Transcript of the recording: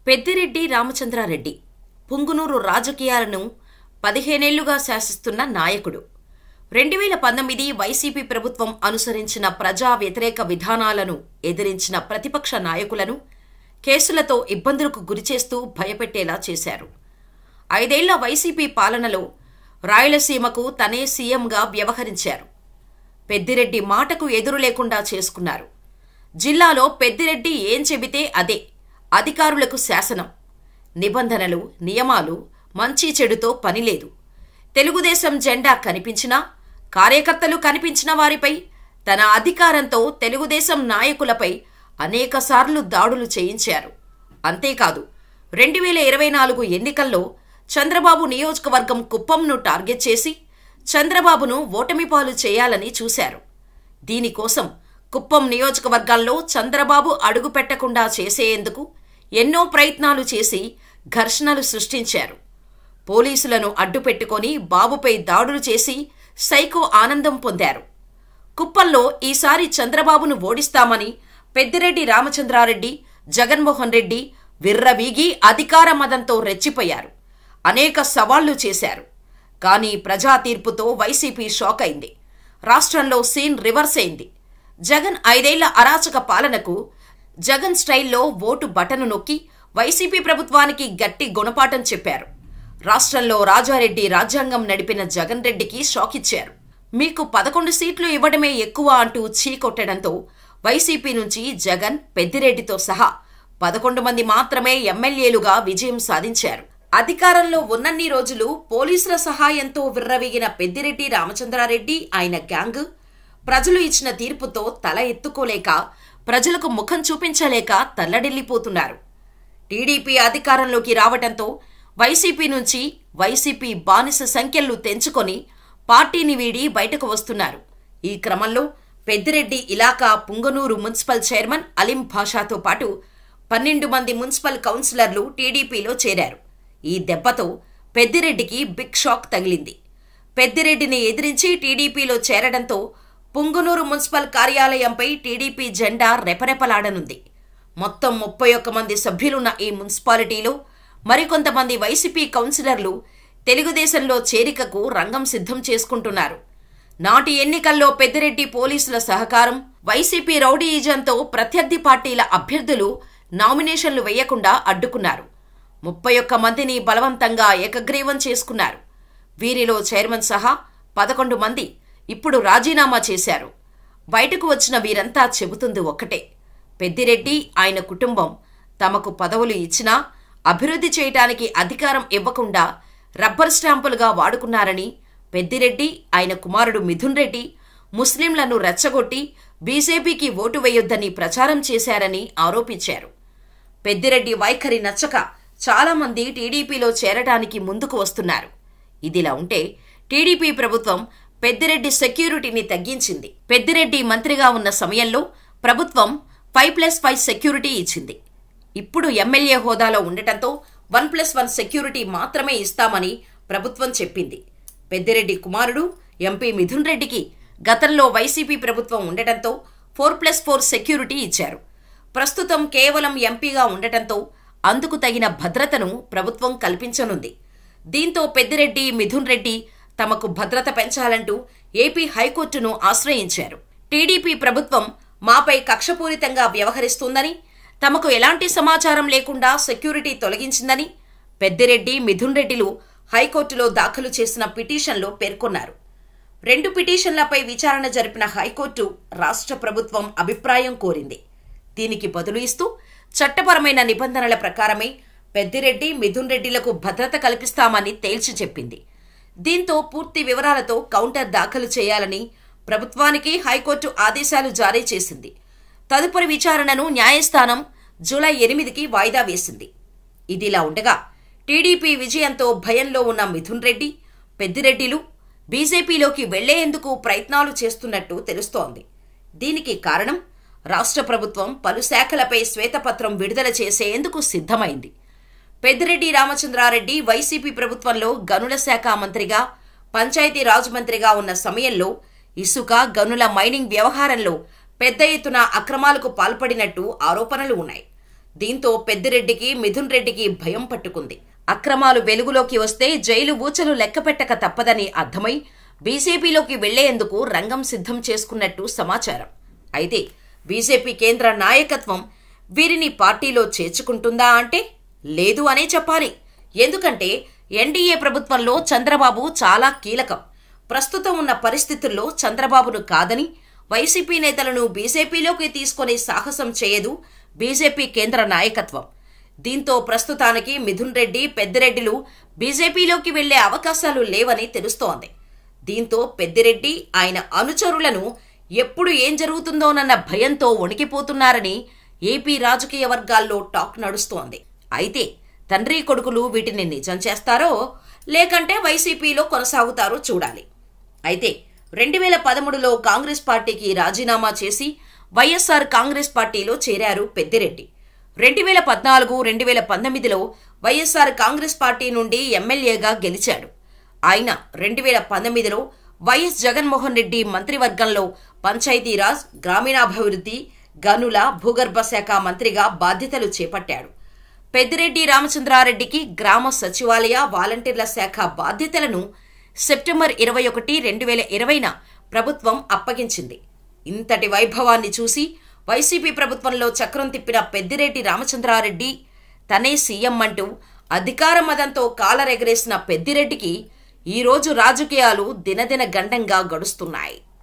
పెద్దిరెడ్డి రామచంద్రారెడ్డి పుంగునూరు రాజకీయాలను 15 ఏళ్లుగా శాసిస్తున్న నాయకుడు. 2019 వైసీపీ ప్రభుత్వం అనుసరించిన ప్రజా వ్యతిరేక విధానాలను ఎదిరించిన ప్రతిపక్ష నాయకులను కేసులతో ఇబ్బందులకు గురిచేస్తూ భయపెట్టేలా చేశారు. 5 ఏళ్ల వైసీపీ పాలనలో రాయలసీమకు తనే సీఎంగా వ్యవహరించారు. పెద్దిరెడ్డి మాటకు ఎదురు లేకుండా చేసుకున్నారు. జిల్లాలో పెద్దిరెడ్డి ఏం చెబితే అదే, అధికారులకు శాసనం, నిబంధనలు, నియమాలు, మంచి చెడుతో పనిలేదు. తెలుగుదేశం జెండా కనిపించినా, కార్యకర్తలు కనిపించిన వారిపై, తన అధికారంతో తెలుగుదేశం నాయకులపై అనేకసార్లు దాడులు చేయించారు. అంతేకాదు 2024 ఎన్నికల్లో చంద్రబాబు నియోజకవర్గం కుప్పంను టార్గెట్ చేసి చంద్రబాబును ఓటమి పాలు చేయాలని చూశారు. దీనికోసం కుప్పం నియోజకవర్గాల్లో చంద్రబాబు అడుగుపెట్టకుండా చేసేందుకు ఎన్నో ప్రయత్నాలు చేసి ఘర్షణలు సృష్టించారు. పోలీసులను అడ్డుపెట్టుకొని బాబుపై దాడులు చేసి సైకో ఆనందం పొందారు. కుప్పంలో ఈసారి చంద్రబాబును ఓడిస్తామని పెద్దిరెడ్డి రామచంద్రారెడ్డి, జగన్మోహన్ రెడ్డి విర్రవీగి అధికార మదంతో రెచ్చిపోయారు. అనేక సవాళ్లు చేశారు. కానీ ప్రజా తీర్పుతో వైసీపీ షాక్ అయింది. రాష్ట్రంలో సీన్ రివర్స్ అయింది. జగన్ 5 ఏళ్ల అరాచక పాలనకు జగన్ స్టైల్లో ఓటు బటను నొక్కి వైసీపీ ప్రభుత్వానికి గట్టి గుణపాఠం చెప్పారు. రాష్ట్రంలో రాజారెడ్డి రాజ్యాంగం నడిపిన జగన్ రెడ్డికి షాక్ ఇచ్చారు. మీకు 11 సీట్లు ఇవ్వడమే ఎక్కువ అంటూ చీకొట్టడంతో వైసీపీ నుంచి జగన్, పెద్దిరెడ్డితో సహా 11 మంది మాత్రమే ఎమ్మెల్యేలుగా విజయం సాధించారు. అధికారంలో ఉన్నన్ని రోజులు పోలీసుల సహాయంతో విర్రవీగిన పెద్దిరెడ్డి రామచంద్రారెడ్డి, ఆయన గ్యాంగ్ ప్రజలు ఇచ్చిన తీర్పుతో తల ఎత్తుకోలేక, ప్రజలకు ముఖం చూపించలేక తల్లడిల్లిపోతున్నారు. టీడీపీ అధికారంలోకి రావటంతో వైసీపీ నుంచి వైసీపీ బానిస సంఖ్యలు తెంచుకొని పార్టీని వీడి బయటకు వస్తున్నారు. ఈ క్రమంలో పెద్దిరెడ్డి ఇలాకా పుంగనూరు మున్సిపల్ చైర్మన్ అలీం భాషాతో పాటు 12 మంది మున్సిపల్ కౌన్సిలర్లు టీడీపీలో చేరారు. ఈ దెబ్బతో పెద్దిరెడ్డికి బిగ్ షాక్ తగిలింది. పెద్దిరెడ్డిని ఎదిరించి టీడీపీలో చేరడంతో పుంగనూరు మున్సిపల్ కార్యాలయంపై టీడీపీ జెండా రెపరెపలాడనుంది. మొత్తం 31 మంది సభ్యులున్న ఈ మున్సిపాలిటీలో మరికొంతమంది వైసీపీ కౌన్సిలర్లు తెలుగుదేశంలో చేరికకు రంగం సిద్ధం చేసుకుంటున్నారు. నాటి ఎన్నికల్లో పెద్దిరెడ్డి పోలీసుల సహకారం, వైసీపీ రౌడీయిజంతో ప్రత్యర్థి పార్టీల అభ్యర్థులు నామినేషన్లు వేయకుండా అడ్డుకున్నారు. 31 మందిని బలవంతంగా ఏకగ్రీవం చేసుకున్నారు. వీరిలో చైర్మన్ సహా 11 మంది ఇప్పుడు రాజీనామా చేశారు. బయటకు వచ్చిన వీరంతా చెబుతుంది ఒక్కటే: పెద్దిరెడ్డి, ఆయన కుటుంబం తమకు పదవులు ఇచ్చినా అభివృద్ధి చేయటానికి అధికారం ఇవ్వకుండా రబ్బర్ స్టాంపులుగా వాడుకున్నారని, పెద్దిరెడ్డి, ఆయన కుమారుడు మిథున్ రెడ్డి ముస్లింలను రెచ్చగొట్టి బీజేపీకి ఓటు వేయొద్దని ప్రచారం చేశారని ఆరోపించారు. పెద్దిరెడ్డి వైఖరి నచ్చక చాలామంది టీడీపీలో చేరటానికి ముందుకు వస్తున్నారు. ఇదిలా ఉంటే టీడీపీ ప్రభుత్వం పెద్దిరెడ్డి సెక్యూరిటీని తగ్గించింది. పెద్దిరెడ్డి మంత్రిగా ఉన్న సమయంలో ప్రభుత్వం 5+5 సెక్యూరిటీ ఇచ్చింది. ఇప్పుడు ఎమ్మెల్యే హోదాలో ఉండటంతో 1+1 సెక్యూరిటీ మాత్రమే ఇస్తామని ప్రభుత్వం చెప్పింది. పెద్దిరెడ్డి కుమారుడు ఎంపీ మిథున్ రెడ్డికి గతంలో వైసీపీ ప్రభుత్వం ఉండటంతో 4+4 సెక్యూరిటీ ఇచ్చారు. ప్రస్తుతం కేవలం ఎంపీగా ఉండటంతో అందుకు తగిన భద్రతను ప్రభుత్వం కల్పించనుంది. దీంతో పెద్దిరెడ్డి, మిథున్ రెడ్డి తమకు భద్రత పెంచాలంటూ ఏపీ హైకోర్టును ఆశ్రయించారు. టీడీపీ ప్రభుత్వం మాపై కక్షపూరితంగా వ్యవహరిస్తుందని, తమకు ఎలాంటి సమాచారం లేకుండా సెక్యూరిటీ తొలగించిందని పెద్దిరెడ్డి, మిథున్ రెడ్డిలు హైకోర్టులో దాఖలు చేసిన పిటిషన్లో పేర్కొన్నారు. 2 పిటిషన్లపై విచారణ జరిపిన హైకోర్టు రాష్ట్ర ప్రభుత్వం అభిప్రాయం కోరింది. దీనికి బదులు ఇస్తూ చట్టపరమైన నిబంధనల ప్రకారమే పెద్దిరెడ్డి, మిథున్ రెడ్డిలకు భద్రత కల్పిస్తామని తేల్చి చెప్పింది. దీంతో పూర్తి వివరాలతో కౌంటర్ దాఖలు చేయాలని ప్రభుత్వానికి హైకోర్టు ఆదేశాలు జారీ చేసింది. తదుపరి విచారణను న్యాయస్థానం జూలై 8కి వాయిదా వేసింది. ఇదిలా ఉండగా టీడీపీ విజయంతో భయంలో ఉన్న మిథున్ రెడ్డి, పెద్దిరెడ్డిలు బీజేపీలోకి వెళ్లేందుకు ప్రయత్నాలు చేస్తున్నట్టు తెలుస్తోంది. దీనికి కారణం రాష్ట్ర ప్రభుత్వం పలు శాఖలపై శ్వేతపత్రం విడుదల చేసేందుకు సిద్ధమైంది. పెద్దిరెడ్డి రామచంద్రారెడ్డి వైసీపీ ప్రభుత్వంలో గనుల శాఖ మంత్రిగా, పంచాయతీరాజ్ మంత్రిగా ఉన్న సమయంలో ఇసుక, గనుల మైనింగ్ వ్యవహారంలో పెద్ద ఎత్తున అక్రమాలకు పాల్పడినట్టు ఆరోపణలు ఉన్నాయి. దీంతో పెద్దిరెడ్డికి మిథున్ రెడ్డికి భయం పట్టుకుంది. అక్రమాలు వెలుగులోకి వస్తే జైలు ఊచలు లెక్కపెట్టక తప్పదని అర్థమై బీజేపీలోకి వెళ్లేందుకు రంగం సిద్ధం చేసుకున్నట్టు సమాచారం. అయితే బీజేపీ కేంద్ర నాయకత్వం వీరిని పార్టీలో చేర్చుకుంటుందా అంటే లేదు అనే చెప్పాలి. ఎందుకంటే ఎన్డీఏ ప్రభుత్వంలో చంద్రబాబు చాలా కీలకం. ప్రస్తుతం ఉన్న పరిస్థితుల్లో చంద్రబాబును కాదని వైసీపీ నేతలను బీజేపీలోకి తీసుకునే సాహసం చేయదు బీజేపీ కేంద్ర నాయకత్వం. దీంతో ప్రస్తుతానికి మిథున్ రెడ్డి, పెద్దిరెడ్డిలు బీజేపీలోకి వెళ్లే అవకాశాలు లేవని తెలుస్తోంది. దీంతో పెద్దిరెడ్డి ఆయన అనుచరులను ఎప్పుడు ఏం జరుగుతుందోనన్న భయంతో వణికిపోతున్నారని ఏపీ రాజకీయ వర్గాల్లో టాక్ నడుస్తోంది. అయితే తండ్రి కొడుకులు వీటిని నిజం చేస్తారో లేకంటే వైసీపీలో కొనసాగుతారో చూడాలి. అయితే 2013లో కాంగ్రెస్ పార్టీకి రాజీనామా చేసి వైఎస్ఆర్ కాంగ్రెస్ పార్టీలో చేరారు పెద్దిరెడ్డి. 2014, 2019లో వైఎస్ఆర్ కాంగ్రెస్ పార్టీ నుండి ఎమ్మెల్యేగా గెలిచాడు. ఆయన 2019లో వైఎస్ జగన్మోహన్ రెడ్డి మంత్రివర్గంలో పంచాయతీరాజ్, గ్రామీణాభివృద్ధి, గనుల, భూగర్భ శాఖ మంత్రిగా బాధ్యతలు చేపట్టాడు. పెద్దిరెడ్డి రామచంద్రారెడ్డికి గ్రామ సచివాలయ, వాలంటీర్ల శాఖ బాధ్యతలను సెప్టెంబర్ 21, 2020న ప్రభుత్వం అప్పగించింది. ఇంతటి వైభవాన్ని చూసి వైసీపీ ప్రభుత్వంలో చక్రం తిప్పిన పెద్దిరెడ్డి రామచంద్రారెడ్డి తనే సీఎం అంటూ అధికార మదంతో కాలరెగరేసిన పెద్దిరెడ్డికి ఈరోజు రాజకీయాలు దినదిన గండంగా గడుస్తున్నాయి.